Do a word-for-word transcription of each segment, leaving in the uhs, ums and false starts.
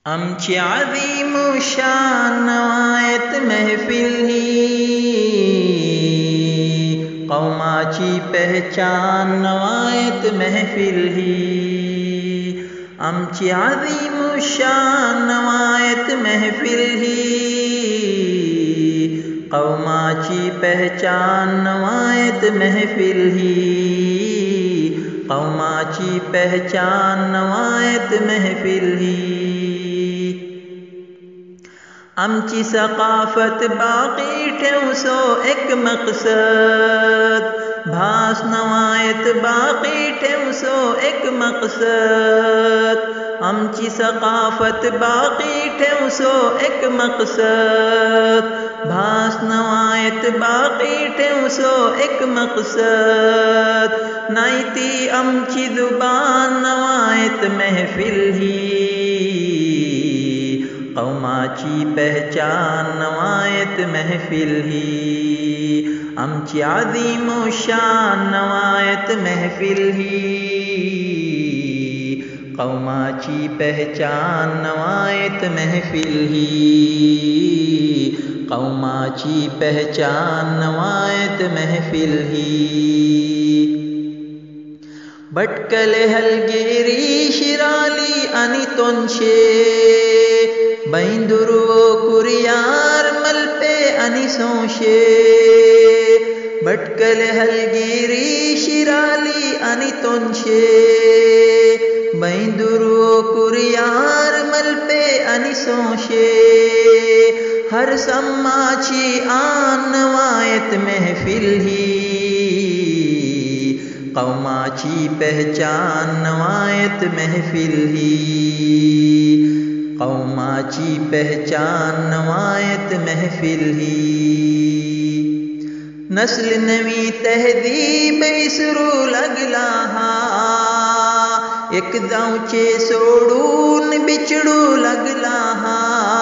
आमची عظیم शान नवायत महफिल ही कौमाची पहचान नवायत महफिल ही आमची عظیم शान नवायत महफिल ही कौमाची पहचान नवायत महफिल ही कौमाची पहचान नवायत महफिल ही आमची सकाफत बाकी ठेवसो एक मकसद भास नवायत बाकी ठेवसो एक मकसद आमची सकाफत बाकी ठेवसो एक मकसद भास नवायत बाकी ठेवसो एक मकसद नाही ती आमची जुबान नवायत महफिल ही कौमाची पहचान नवायत महफिल ही आमची عظیم शान नवायत महफिल ही कौमाची पहचान नवायत महफिल ही कौमाची पहचान नवायत महफिल ही भटकले हलगीरी शिराली आणि तोंशे बैंदुरुओ कुरियार मलपे आणि सोंशे भटकले हलगीरी शिराली आणि तोंशे बैंदुरुओ कुरियार मलपे आणि सोंशे हर सम्माची आन नवायत महफिल ही कौमाची पहचान नवायत महफिल ही कौमाची पहचान नवायत महफिल ही नस्ल नवी तहदीब इसरू लगला हा एक जाऊचे सोडून बिछडू लगला हा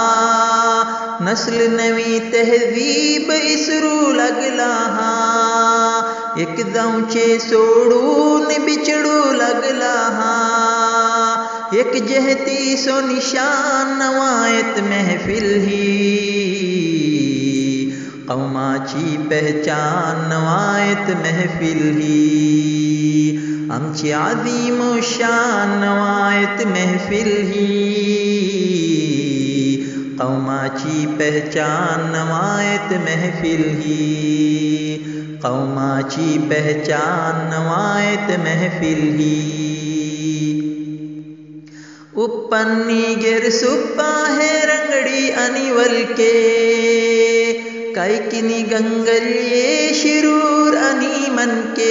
नस्ल नवी तहदीब इसरू लगला हा एक जाऊचे सोडून बिछडू लगला हा एक जहती सो निशान नवायत महफिल ही कौमाची पहचान नवायत महफिल ही आमची عظیم शान नवायत महफिल ही कौमाची पहचान नवायत महफिल ही कौमाची पहचान नवायत महफिल ही उपन्नी गिर सुप्पा है रंगड़ी अनिवलके कैकिनी गंगल्ये शिरूर अनि मनके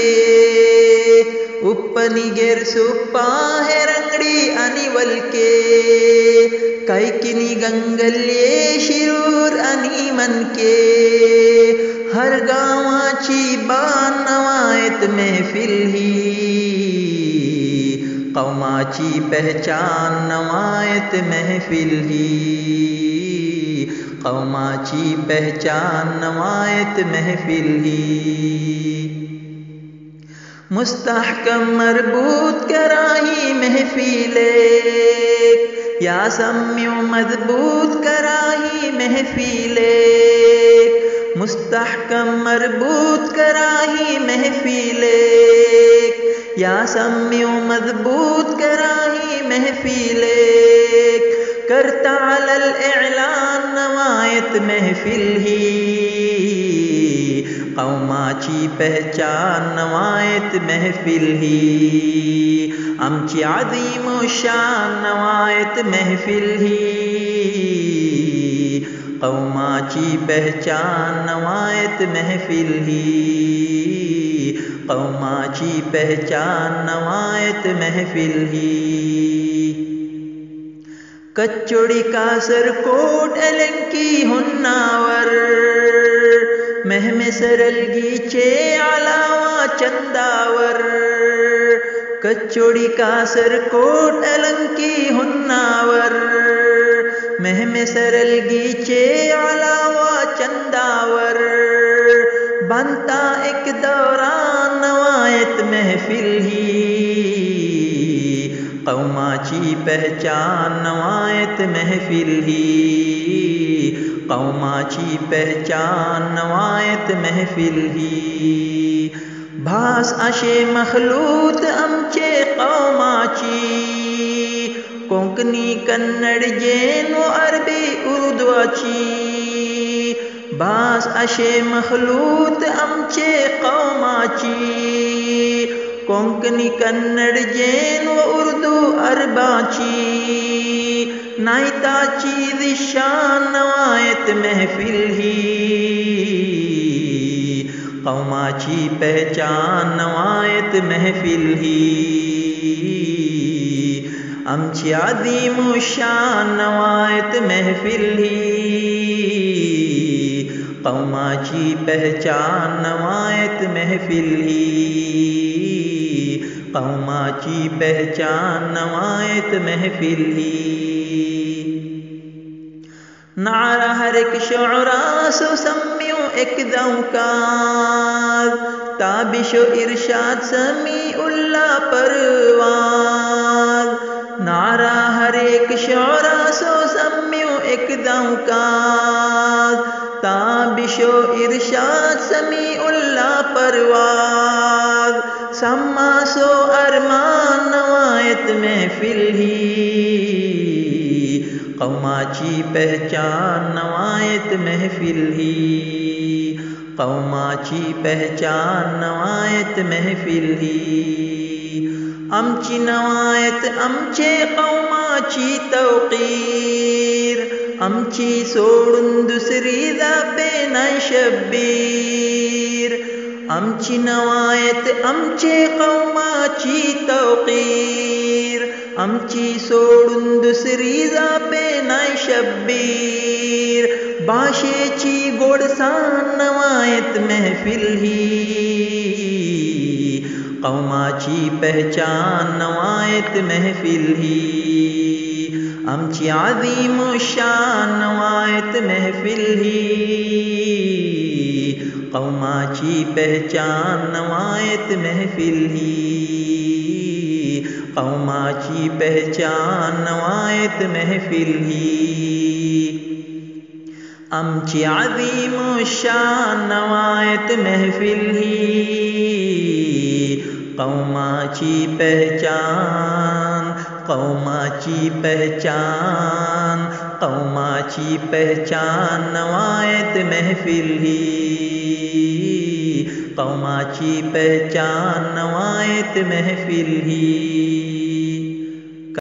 उपनी गिर सुप्पा है रंगड़ी अनिवलके कैकिनी गंगल्ये शिरूर अनि मनके हर गावाची बान नवायत महफिल ही कौमाची पहचान नवायत महफिल ही कौमाची पहचान नवायत महफिल ही मुस्तहकम मरबूत कराही महफिले या सम्यो मजबूत कराही महफिले मुस्तहकम मरबूत कराही महफिले या सम्यो मजबूत कराही महफिले करता अलल इलान नवायत महफिल ही कौमाची पहचान नवायत महफिल ही आमची عظیم शान नवायत महफिल ही कौमाची पहचान नवायत महफिल ही कौमाची पहचान नवायत महफिल ही कच्चोड़ी कासर कोट अलंकी हुन्नावर महमे सरलगीचे अलावा चंदावर कच्चोड़ी कासर कोट अलंकी हुन्नावर महमे सरलगीचे अलावा चंदावर बनता एक दौरान नवायत महफिल ही कौमाची पहचान नवायत محفل ہی قوماچی پہچان نوایت محفل ہی بھاس اشے مخلوط امچے قوماچی کونکنی کنڑ جین و عربی اردواچی بھاس اشے مخلوط امچے قوماچی کونکنی کنڑ جین و اردو عرباچی نائتا چیز شان نوایت محفل ہی قوماچی پہچان نوایت محفل ہی امچی عظیم و شان نوایت محفل ہی قوماچی پہچان نوایت محفل ہی قوماچی پہچان نوایت محفل ہی نعرہ ہر ایک شعراء سو سمیو ایک دوکار تابش و ارشاد سمیع اللہ پروار نعرہ ہر ایک شعراء سو سمیو ایک دوکار تابش و ارشاد سمیع اللہ پروار سما سو ارمان نوایت محفل ہی قوماچی پہچان نوایت محفل ہی قوماچی پہچان نوایت محفل ہی امچی نوایت امچے قوماچی توقیر امچی سوڑن دوسری دا پینائی شبیر امچی نوایت امچے قوماچی توقیر امچی سوڑن دوسری دا پینائی شبیر باشے چی گوڑ سان نوایت محفل ہی قوماچی پہچان نوایت محفل ہی امچی عظیم و شان نوایت محفل ہی قوماچی پہچان نوایت محفل ہی قوماچی پہچان نوایت محفل ہی امچی عظیم و شان نوایت محفل ہی قوماچی پہچان قوماچی پہچان قوماچی پہچان نوایت محفل ہی قوماچی پہچان نوایت محفل ہی